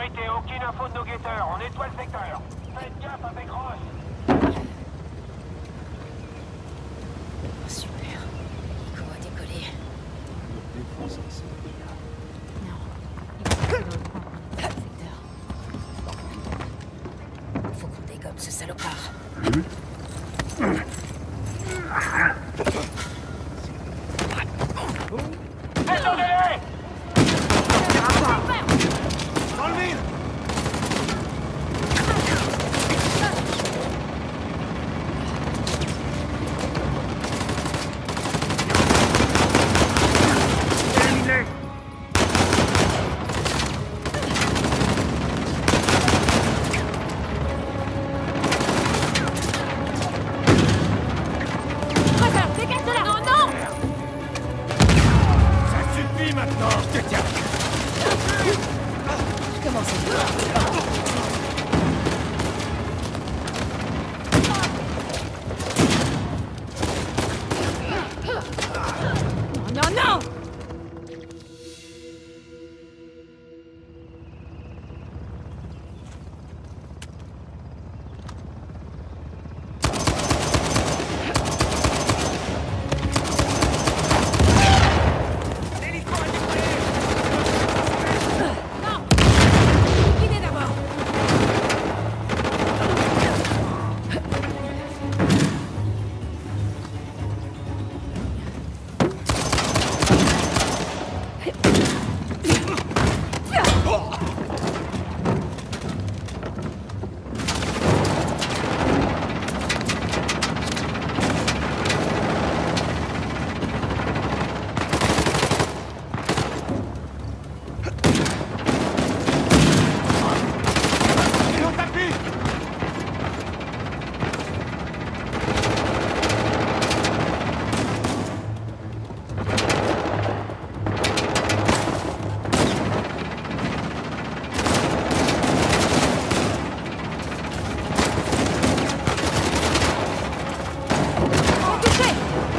sécurité, aucune info de nos guetteurs. On nettoie le secteur. Faites gaffe avec Ross. Super. Nico a décollé. Défense ensemble. Non. Il faut que l'on prenne le secteur. Faut qu'on dégomme ce salopard. Descendez-les! Dans le mille! Éliminé! Dégage de là! Non, non! Ça suffit maintenant, je te tiens! Comment c'est? Non, non, non! Idée d'abord! Et on t'appuie! Touché!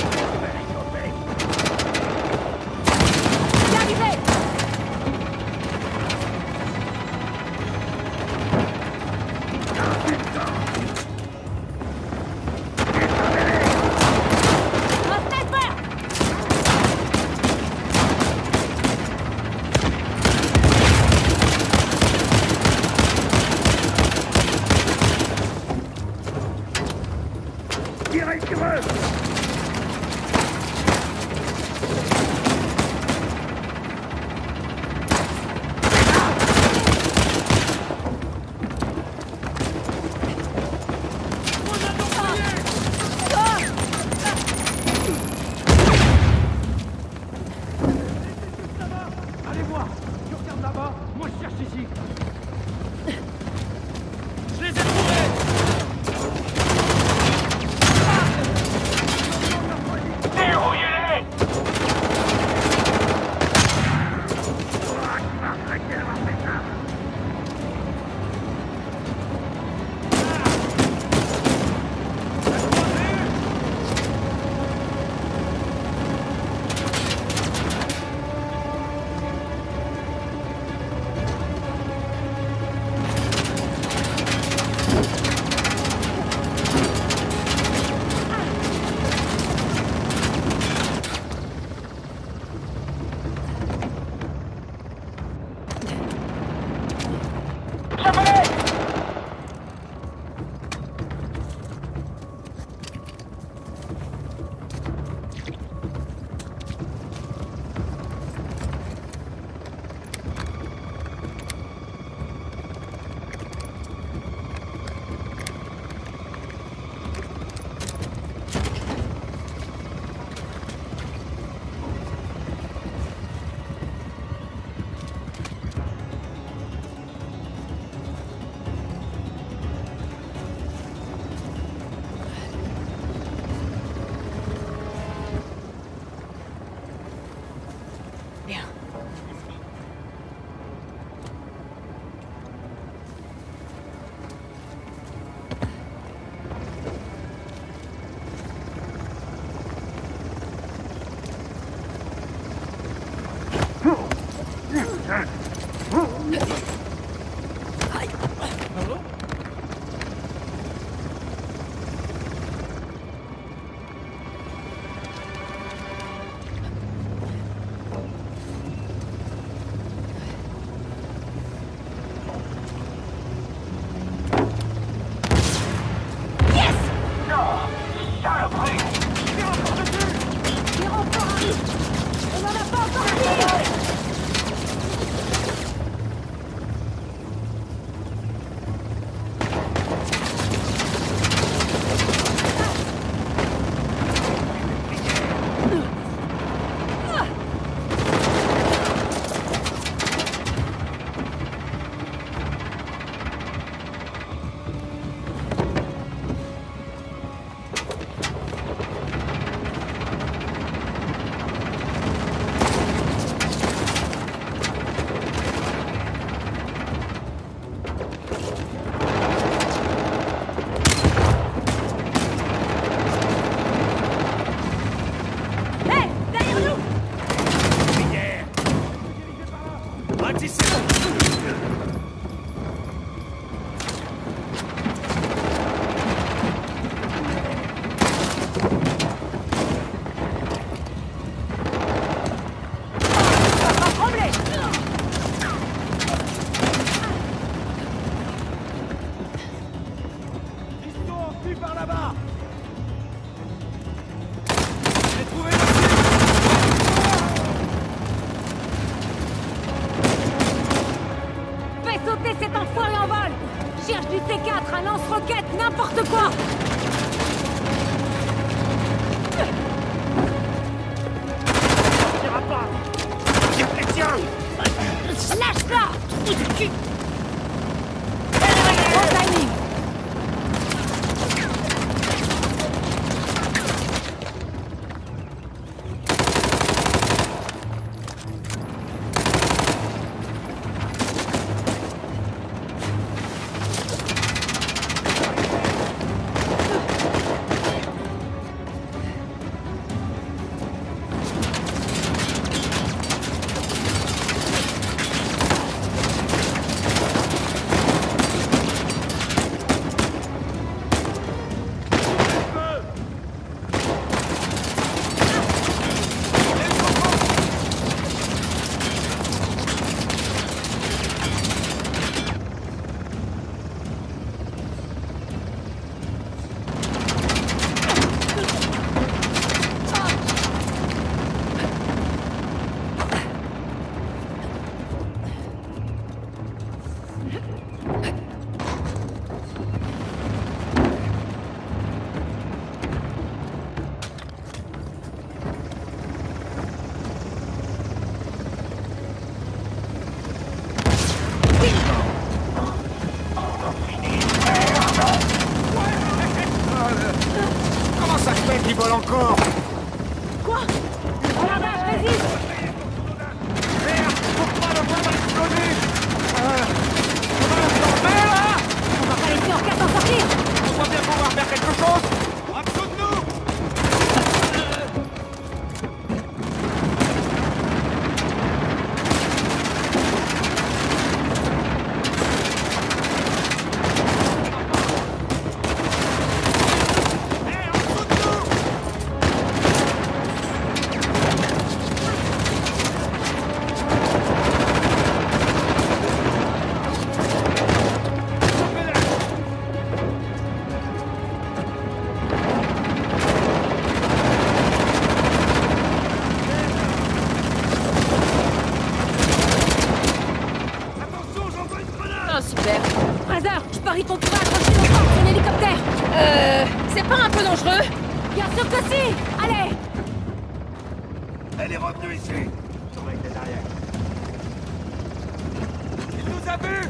Bien arrivé! Un sniper! Tirez sur eux! Allez voir! Tu regardes là-bas, moi je cherche ici! Je les ai trouvés! Dérouillez-les! Fais sauter cet enfoiré en vol! Cherche du C4, un lance-roquette, n'importe quoi! Tira pas. Lâche-la! Bon timing! Comment ça se fait qu'il vole encore? Quoi? Le blindage résiste! Merde, pourquoi le point va exploser? On va le tomber là? On va pas laisser Orca s'en sortir! On va bien pouvoir faire quelque chose? En dessous de nous! Ah, super! Fraser, je parie qu'on pourra accrocher longtemps ton hélicoptère! C'est pas un peu dangereux? Bien sûr que si! Allez! Elle est revenue ici. Son mec est derrière. Il nous a vus!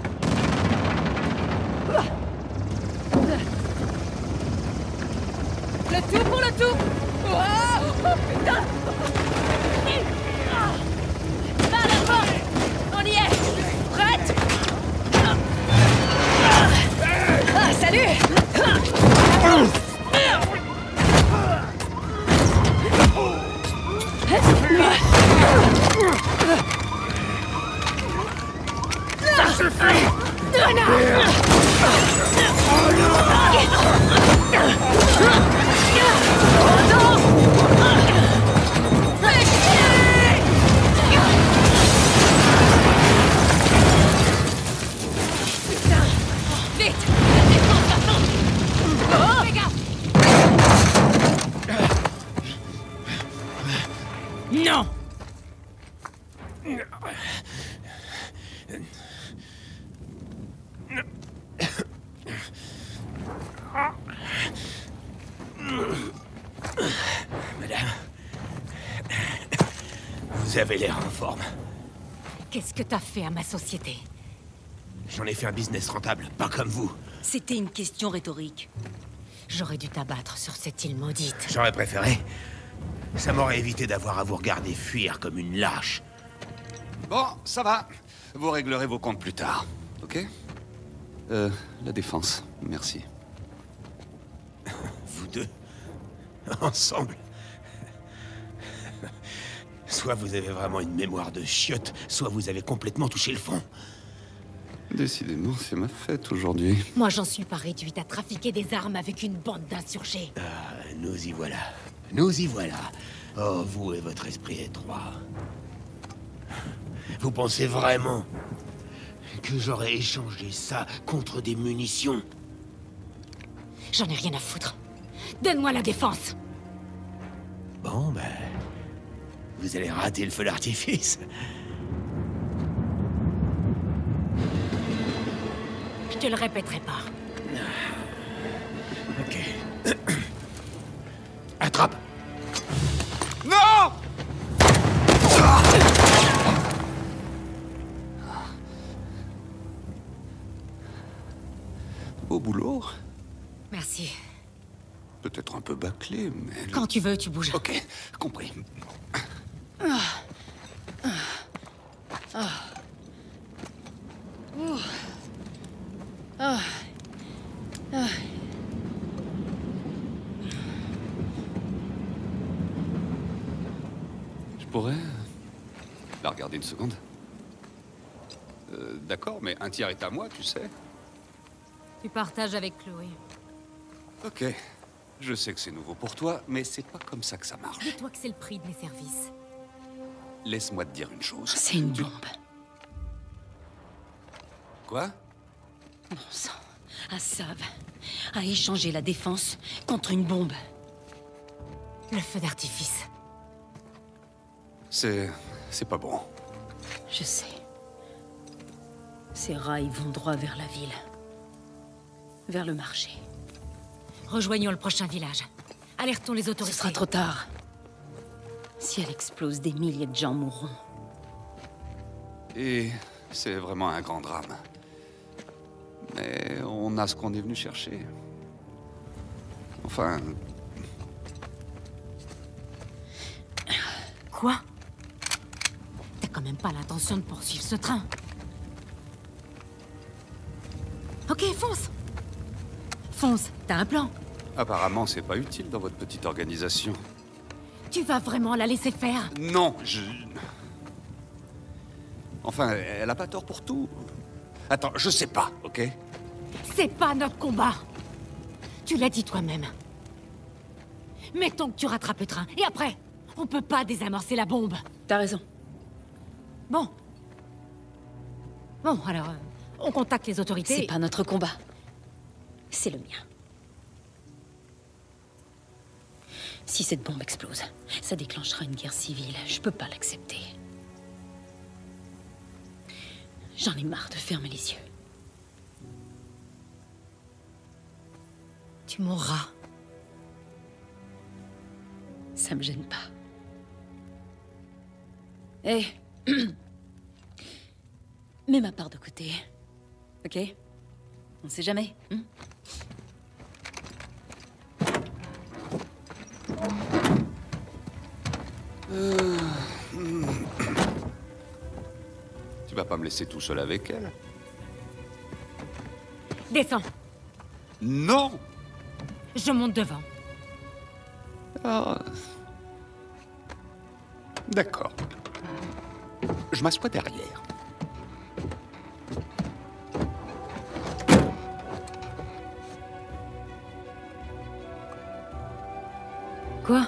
Le tout pour le tout! Oh, putain! Va à la porte! On y est! Prête? Ah, salut! Ça suffit! Vite! La défense maintenant! Oh, fais gaffe! Non! Madame. Vous avez l'air en forme. Qu'est-ce que t'as fait à ma société? J'en ai fait un business rentable, pas comme vous. C'était une question rhétorique. J'aurais dû t'abattre sur cette île maudite. J'aurais préféré. Ça m'aurait évité d'avoir à vous regarder fuir comme une lâche. Bon, ça va. Vous réglerez vos comptes plus tard, ok? La défense, merci. Vous deux. Ensemble. Soit vous avez vraiment une mémoire de chiotte, soit vous avez complètement touché le fond. Décidément, c'est ma fête aujourd'hui. Moi, j'en suis pas réduite à trafiquer des armes avec une bande d'insurgés. Ah, nous y voilà. Nous y voilà. Oh, vous et votre esprit étroit. Vous pensez vraiment que j'aurais échangé ça contre des munitions? J'en ai rien à foutre. Donne-moi la défense. Bon, ben... vous allez rater le feu d'artifice. te le répéterai pas. Ok. Attrape! Non! Beau boulot. Merci. Peut-être un peu bâclé, mais... Quand tu veux, tu bouges. Ok, compris. Je pourrais... la regarder une seconde? D'accord, mais un tiers est à moi, tu sais. Tu partages avec Chloé. Ok. Je sais que c'est nouveau pour toi, mais c'est pas comme ça que ça marche. Dis-toi que c'est le prix de mes services. Laisse-moi te dire une chose. C'est une bombe. Quoi? Bon sang. Assav a échangé la défense contre une bombe. Le feu d'artifice. C'est pas bon. Je sais. Ces rails vont droit vers la ville. Vers le marché. Rejoignons le prochain village. Alertons les autorités. Ce sera trop tard. Si elle explose, des milliers de gens mourront. Et c'est vraiment un grand drame. Mais on a ce qu'on est venu chercher. Enfin... Quoi? T'as quand même pas l'intention de poursuivre ce train. Ok, fonce! Fonce, t'as un plan. Apparemment, c'est pas utile dans votre petite organisation. Tu vas vraiment la laisser faire? Non, Enfin, elle a pas tort pour tout. Attends, je sais pas, ok? C'est pas notre combat. Tu l'as dit toi-même. Mettons que tu rattrapes le train, et après, on peut pas désamorcer la bombe. T'as raison. Bon. Bon, alors, on contacte les autorités. C'est pas notre combat. C'est le mien. Si cette bombe explose, ça déclenchera une guerre civile. Je peux pas l'accepter. J'en ai marre de fermer les yeux. Tu mourras. Ça me gêne pas. Hé, mets ma part de côté. Ok? On sait jamais, hein? Tu vas pas me laisser tout seul avec elle? Descends. Non! Je monte devant. Ah. D'accord. Je m'assois derrière. Quoi?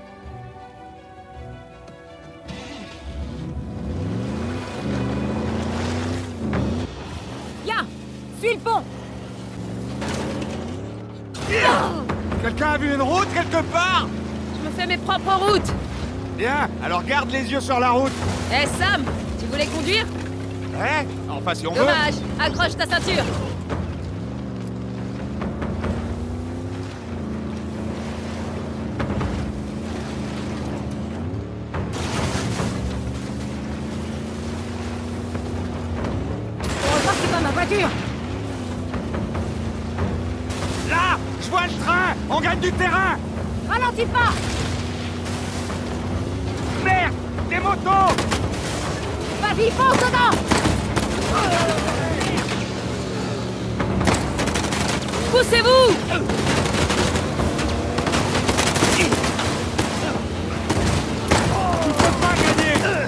Ya! Suis le pont! Quelqu'un a vu une route quelque part? Je me fais mes propres routes! Bien, alors garde les yeux sur la route. Hé Sam! Tu voulais conduire? Hein? Enfin, si on veut. Dommage! Accroche ta ceinture! Heureusement que c'est pas ma voiture! Là! Je vois le train! On gagne du terrain! Ralentis pas! Merde! Des motos! Vas-y, fonce dedans! Poussez-vous! On peut pas gagner!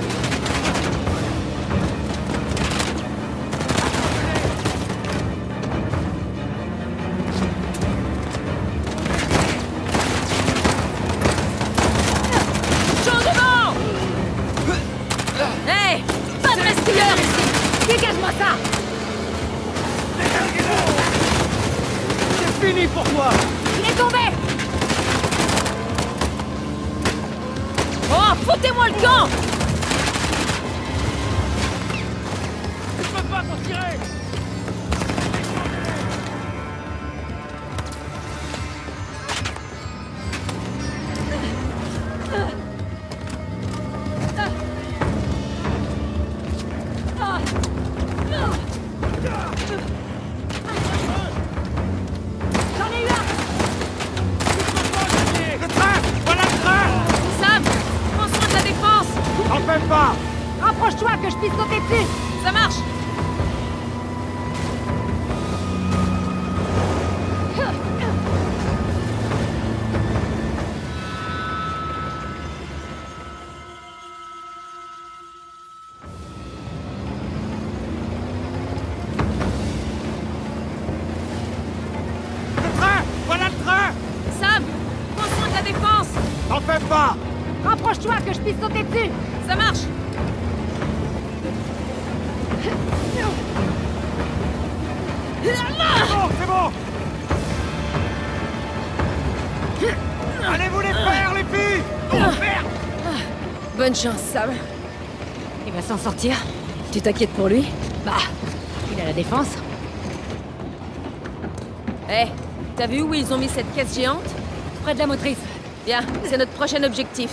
Chaud devant! Hé! Pas de restilleur ici! Dégage-moi ça! C'est fini pour toi! Il est tombé! Oh, foutez-moi le camp! Je peux pas t'en tirer! fais pas! Rapproche-toi que je puisse sauter dessus. Ça marche. C'est bon! Allez vous les faire, les filles! Oh merde! Bonne chance, Sam. Il va s'en sortir. Tu t'inquiètes pour lui? Bah, il a la défense. Hé, t'as vu où ils ont mis cette caisse géante? Près de la motrice. Bien, c'est notre prochain objectif.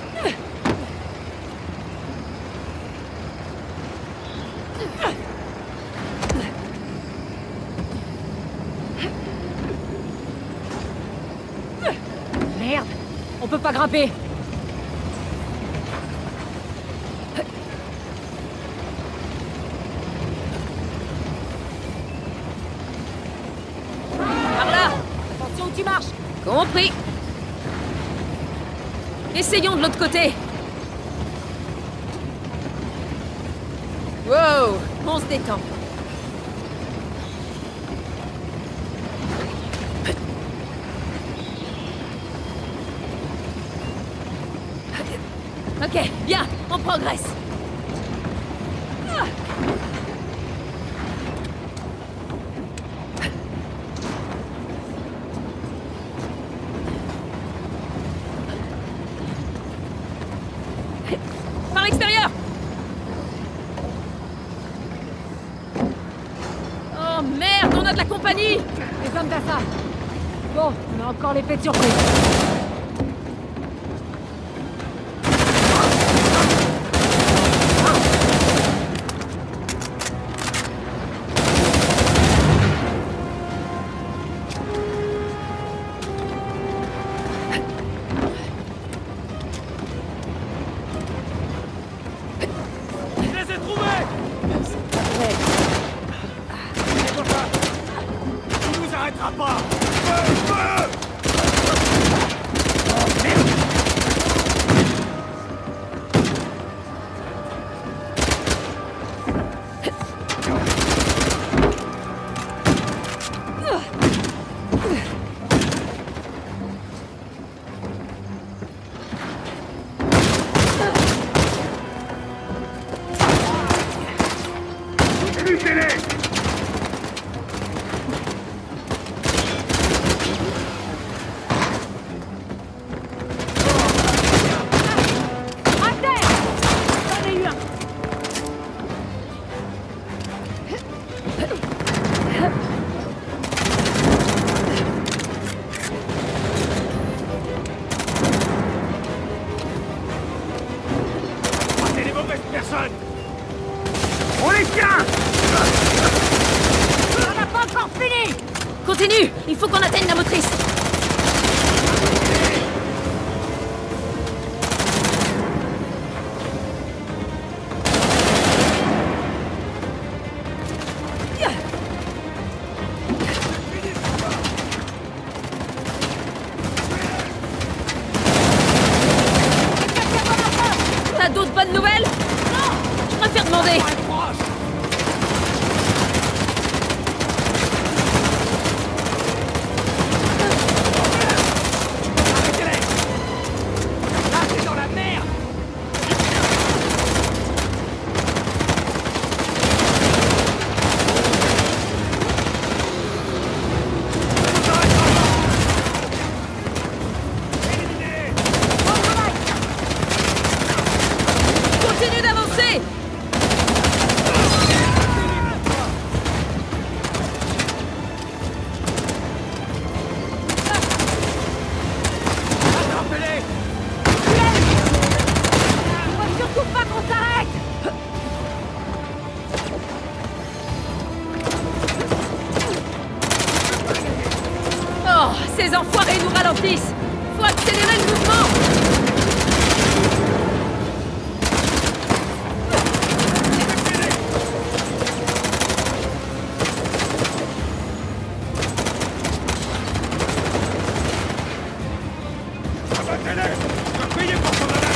Merde, on peut pas grimper. Par là! Attention où tu marches. Compris. Essayons de l'autre côté. Wow, on se détend. Ok, bien, on progresse. Par l'extérieur. Oh merde, on a de la compagnie. Les hommes d'Assa. Bon, on a encore l'effet de surprise. Je les ai trouvés! C'est pour ça! Tu nous arrêteras pas! Feu! Feu! Butez-les! À terre. J'en ai eu un. C'est les mauvaises personnes! On les tient! On n'a pas encore fini. Continue, il faut qu'on atteigne la motrice. T'as d'autres bonnes nouvelles? Non, je préfère demander. Là, c'est dans la merde! Continue d'avancer. Attrapez-les! Faut surtout pas qu'on s'arrête. Oh, ces enfoirés nous ralentissent. Faut accélérer le mouvement. Abattez-les! Je dois payer pour son honneur!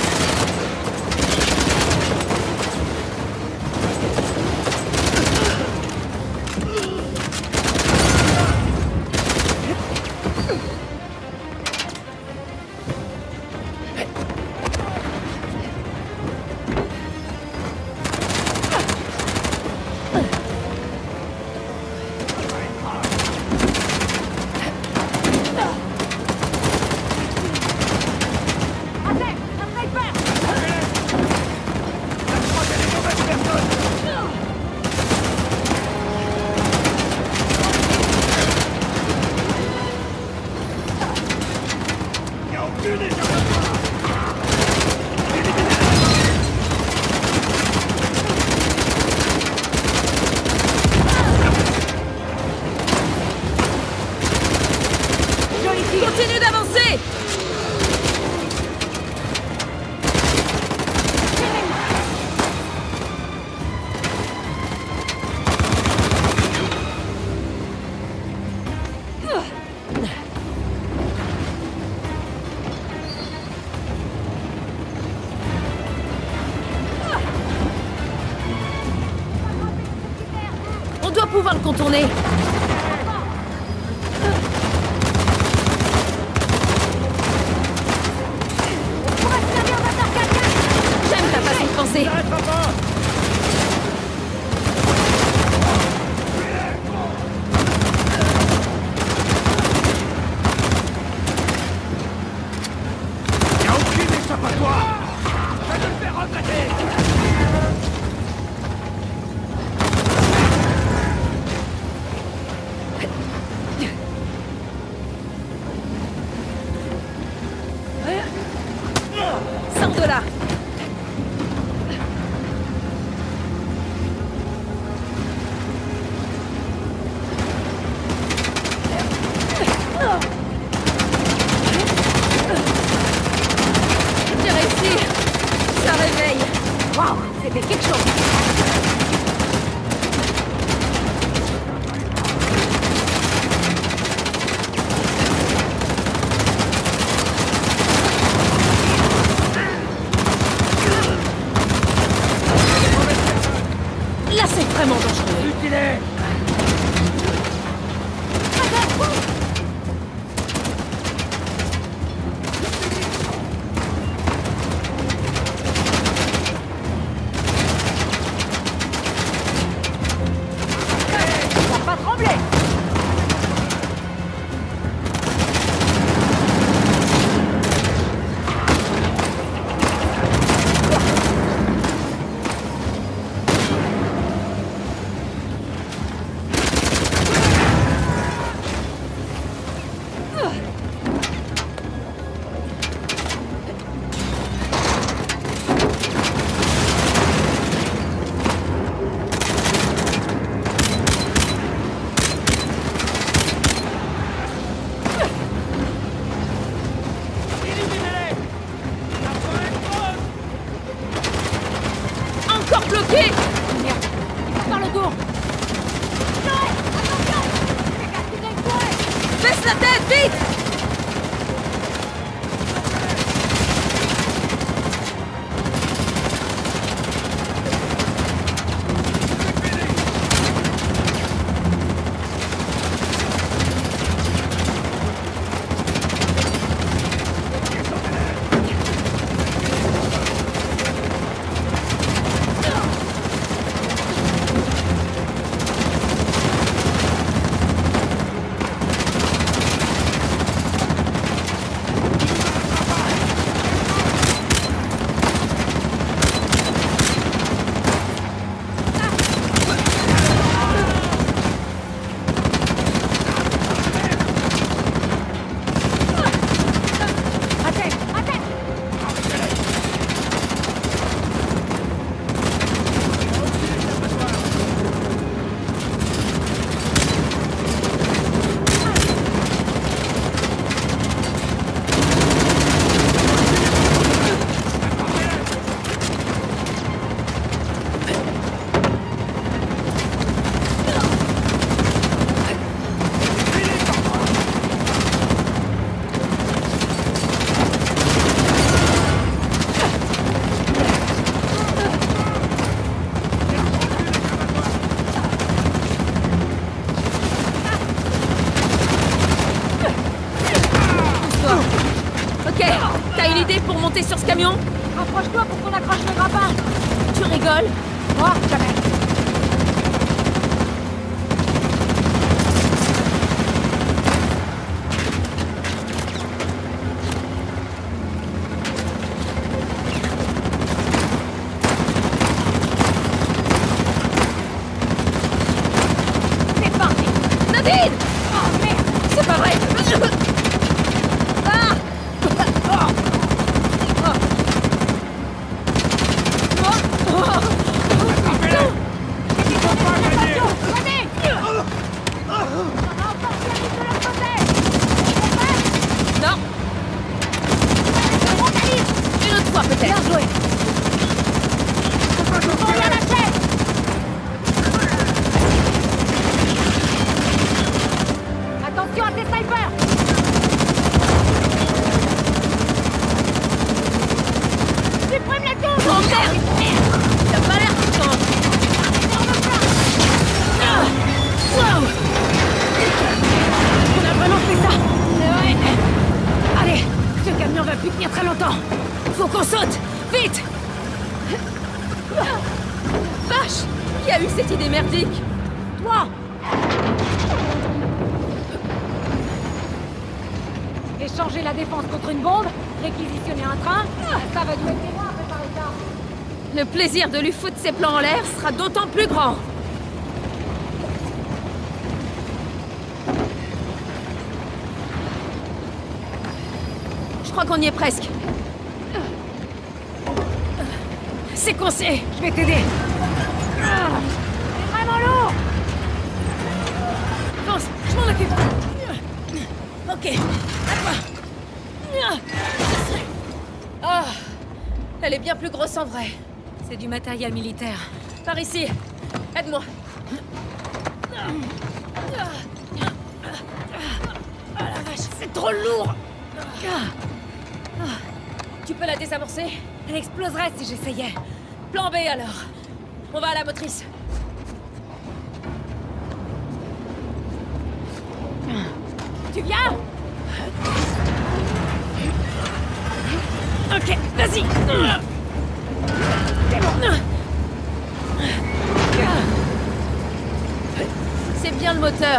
pouvoir le contourner. J'aime ta façon de penser. Y'a aucune échappatoire. Je vais te le faire regretter. Sors de là. J'ai réussi. Ça réveille. Waouh, c'était quelque chose. Là, c'est vraiment dangereux. Mutilé. Ça va pas trembler. Encore bloqué. Merde. Par le dos. Baisse la tête, vite. Ok, t'as une idée pour monter sur ce camion? Rapproche-toi pour qu'on accroche le grappin. Tu rigoles? Moi, jamais. C'est parti. Nadine! Oh merde! C'est pas vrai! Ah! Non! Une autre fois peut-être! Bien joué! On la lâcher! Attention à tes snipers! Vite! Vache! Qui a eu cette idée merdique? Toi! Échanger la défense contre une bombe, réquisitionner un train, ça va durer des mois à préparer ça. Le plaisir de lui foutre ses plans en l'air sera d'autant plus grand. Je crois qu'on y est presque. C'est coincé. Je vais t'aider. C'est vraiment lourd. Pense, je m'en occupe. Ok, à toi. Ah, elle est bien plus grosse en vrai. C'est du matériel militaire. Par ici. Aide-moi. Ah la vache, c'est trop lourd. Tu peux la désamorcer? Elle exploserait si j'essayais. Plan B alors. On va à la motrice. Tu viens? Ok, vas-y. C'est bien le moteur.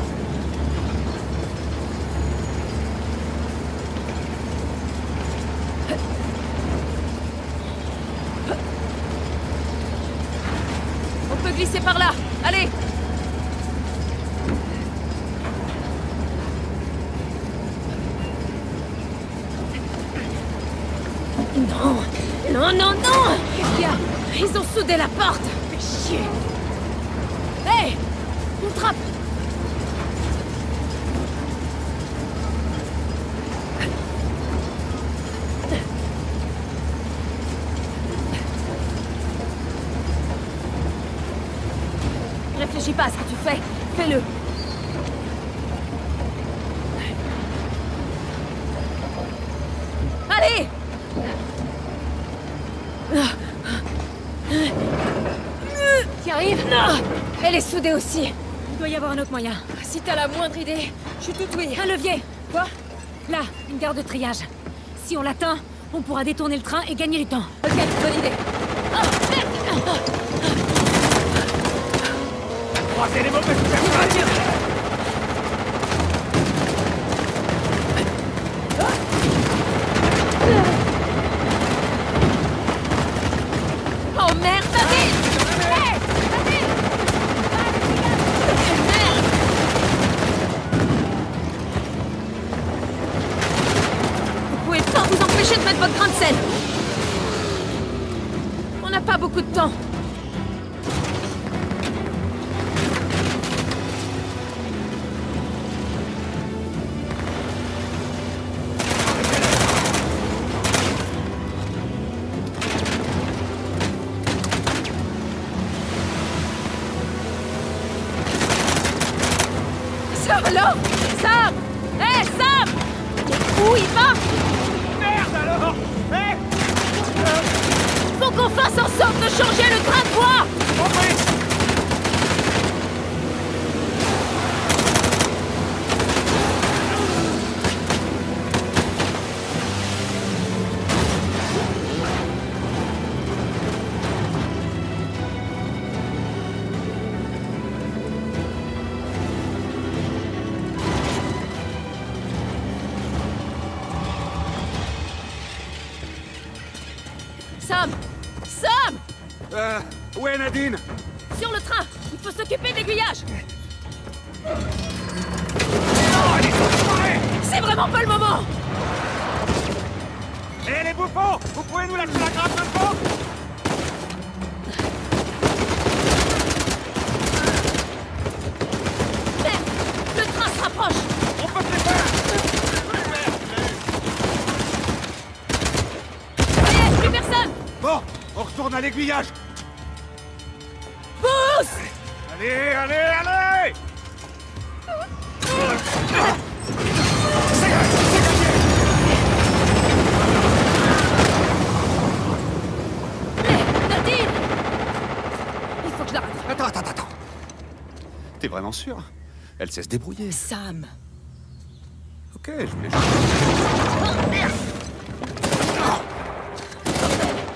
On peut glisser par là. Allez. Non. Non, non, non. Qu'est-ce qu'il y a? Ils ont soudé la porte. Fais chier. Hé, on trappe. Réfléchis pas à ce que tu fais. Fais-le. Allez! T'y arrives? Non! Elle est soudée aussi. Il doit y avoir un autre moyen. Si t'as la moindre idée, je suis toute oui. Un levier. Quoi? Là, une gare de triage. Si on l'atteint, on pourra détourner le train et gagner du temps. Ok, bonne idée. Croisez les mauvaises personnes. Oh merde, David! Hé! David! Merde! Vous pouvez pas vous empêcher de mettre votre grain de sel. On n'a pas beaucoup de temps. Allô? Sam! Hé, Sam! Mais où il va? Merde alors. Hé. Faut qu'on fasse en sorte de changer le train de voie! Compris. Sam! Sam! Où est Nadine? Sur le train! Il faut s'occuper de l'aiguillage! Non, elle est transformée. C'est vraiment pas le moment! Eh les bouffons, vous pouvez nous lâcher la grappe un peu? Merde! Le train se rapproche! On peut se les faire. Ça y est, plus personne! Bon, on retourne à l'aiguillage. Pousse! Allez, allez, allez. Nadine! Il faut que je la rattrape. Attends. T'es vraiment sûr? Elle sait se débrouiller. Sam! Ok, je voulais... Oh, merde! Bordel.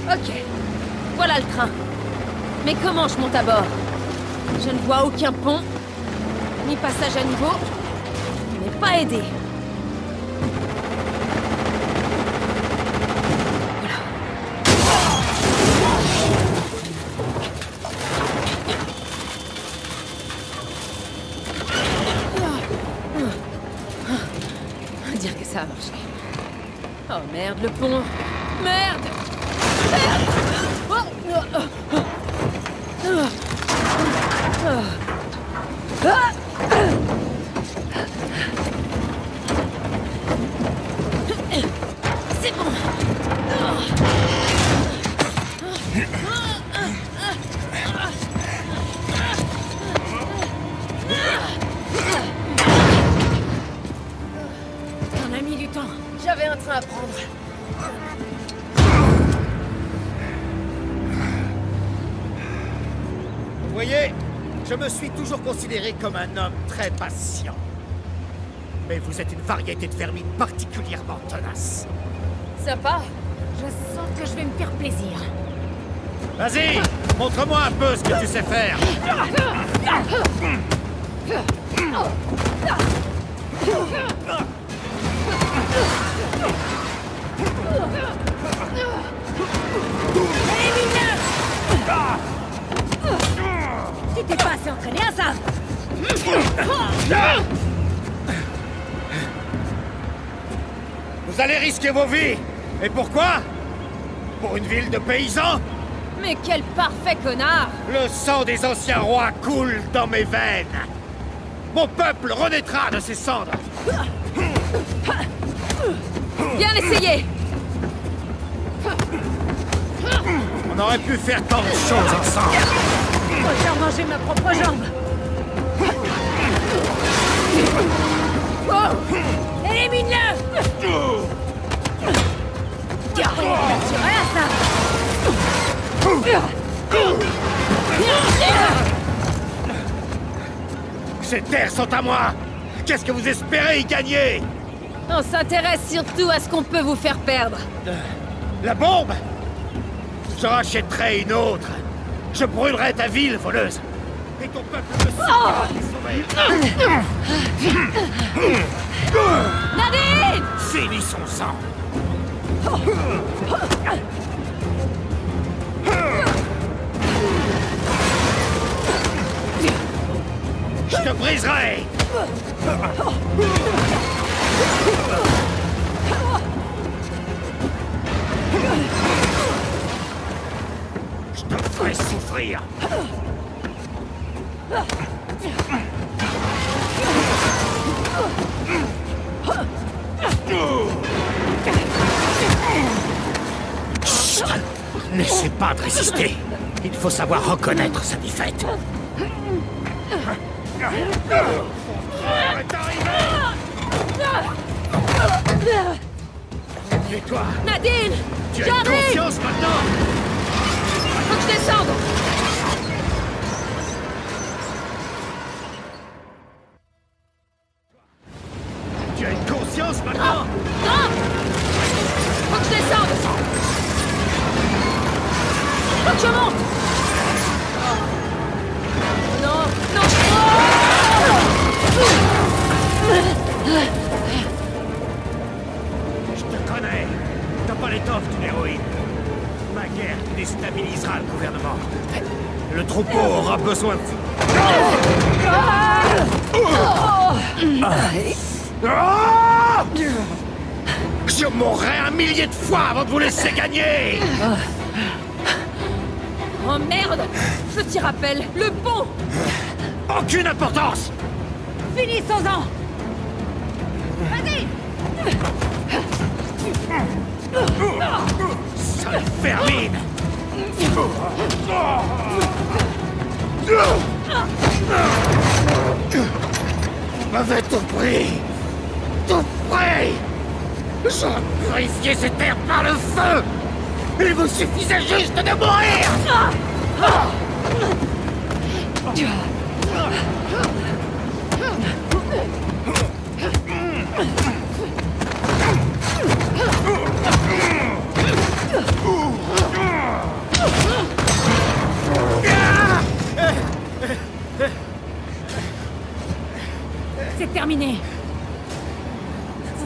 Ok. Voilà le train. Mais comment je monte à bord? Je ne vois aucun pont, ni passage à niveau. Je n'ai pas aidé. Dire que ça a marché. Oh merde, le pont. Merde. Merde. C'est bon. On a mis du temps. J'avais un train à prendre. Vous voyez, je me suis toujours considéré comme un homme très patient. Mais vous êtes une variété de vermine particulièrement tenace. Sympa. Je sens que je vais me faire plaisir. Vas-y, montre-moi un peu ce que tu sais faire. Tu t'es pas assez entraîné à ça. Vous allez risquer vos vies. Et pourquoi? Pour une ville de paysans? Mais quel parfait connard! Le sang des anciens rois coule dans mes veines. Mon peuple renaîtra de ses cendres. Bien essayé! On aurait pu faire tant de choses ensemble. Faut faire manger ma propre jambe. Oh! Élimine-le! Tu rien à ça! Ces terres sont à moi. Qu'est-ce que vous espérez y gagner? On s'intéresse surtout à ce qu'on peut vous faire perdre. La bombe? Je rachèterai une autre. Je brûlerai ta ville, voleuse. Et ton peuple me suivra les sauver. Nadine! Finissons-en. Je te briserai. Je te ferai souffrir. Chut! N'essaie pas de résister. Il faut savoir reconnaître sa défaite. Est arrivé! Et toi? Nadine! Tu as J'arrive! conscience maintenant? Faut que je descende! Tu as une conscience maintenant? Non! Faut que je descende! Faut que je monte! Non! Non! Je te connais. T'as pas l'étoffe d'une héroïne. Ma guerre déstabilisera le gouvernement. Le troupeau aura besoin de vous. Je mourrai 1 millier de fois avant de vous laisser gagner. Oh merde! Petit rappel, le pont! Aucune importance. Finissons-en! Vas-y! Sale vermine. Vous m'avez tout pris. Tout pris. J'aurais purifié ces terres par le feu. Il vous suffisait juste de mourir.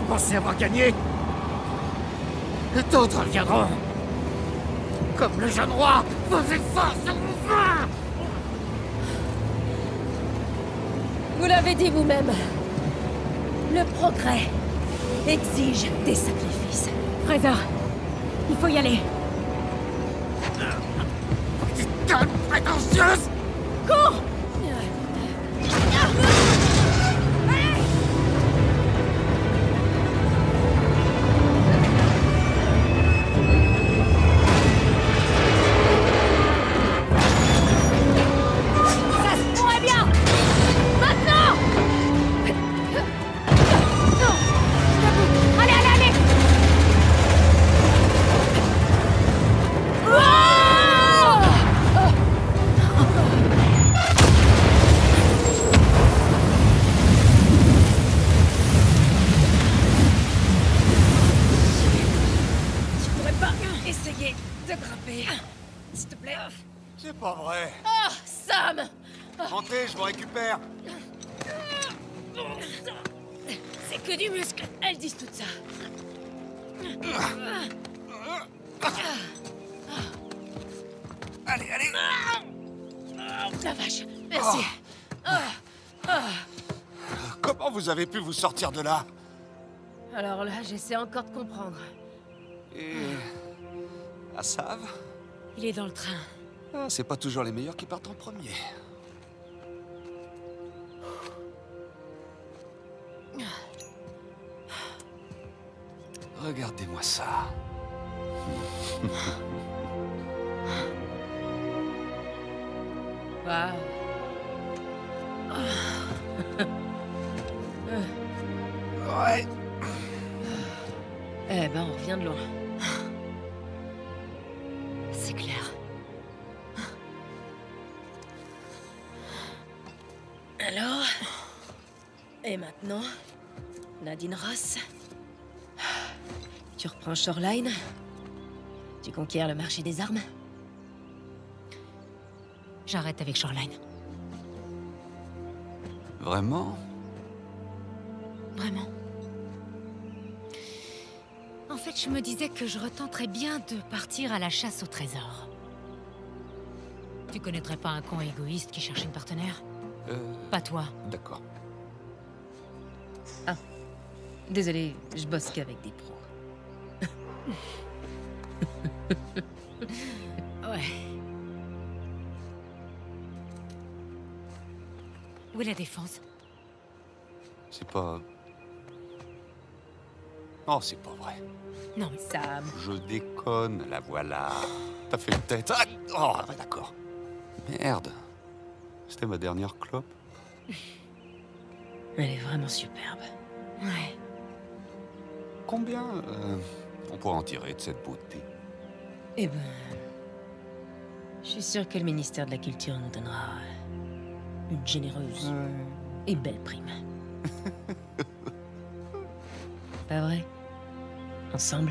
Vous pensez avoir gagné? D'autres viendront. Comme le jeune roi, vos efforts seront vains. Vous l'avez dit vous-même. Le progrès exige des sacrifices. Fraser, il faut y aller. Petite conne prétentieuse! Cours! Ça se pourrait bien! Maintenant! Allez, allez, allez! Tu pourrais pas essayer de grimper, s'il te plaît? C'est pas vrai. Oh, Sam! Montez, je vous récupère. C'est que du muscle, elles disent tout ça. Allez, allez. La vache, merci. Comment vous avez pu vous sortir de là? Alors là, j'essaie encore de comprendre. Et... Assav? Il est dans le train. Ah, c'est pas toujours les meilleurs qui partent en premier. Regardez-moi ça. Waouh. Ouais. Eh ben, on revient de loin. C'est clair. Alors... Et maintenant... Nadine Ross... Tu reprends Shoreline? Tu conquiers le marché des armes? J'arrête avec Shoreline. Vraiment? Vraiment. En fait, je me disais que je retenterais bien de partir à la chasse au trésor. Tu connaîtrais pas un con égoïste qui cherche une partenaire? Pas toi. D'accord. Ah. Désolé, je bosse qu'avec des pros. Ouais. Où est la défense? C'est pas... Oh, c'est pas vrai. Non, mais Sam... Je déconne, la voilà. T'as fait le tête. Ah, oh, ouais, d'accord. Merde. C'était ma dernière clope. Elle est vraiment superbe. Ouais. Combien on pourra en tirer de cette beauté? Eh ben... Je suis sûre que le ministère de la Culture nous donnera... une généreuse et belle prime. Pas vrai? Ensemble?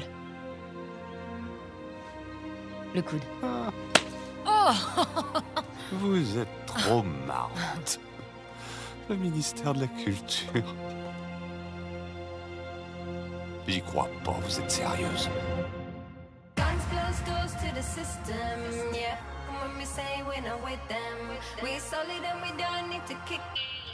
Le coude. Vous êtes trop marrante. Le ministère de la Culture. J'y crois pas, vous êtes sérieuse. Guns close doors to the system, yeah. When we say we're not with them, we solid and we don't need to kick.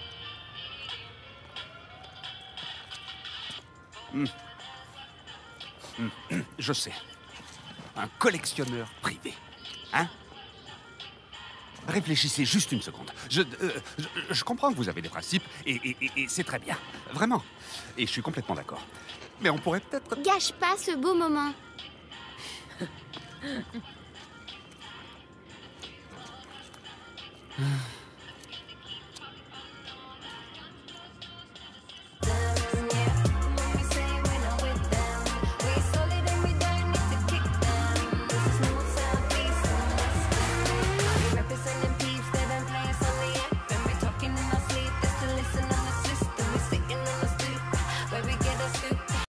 Je sais. Un collectionneur privé. Hein? Réfléchissez juste une seconde. Je comprends que vous avez des principes, et c'est très bien. Vraiment. Et je suis complètement d'accord. Mais on pourrait peut-être... Gâche pas ce beau moment.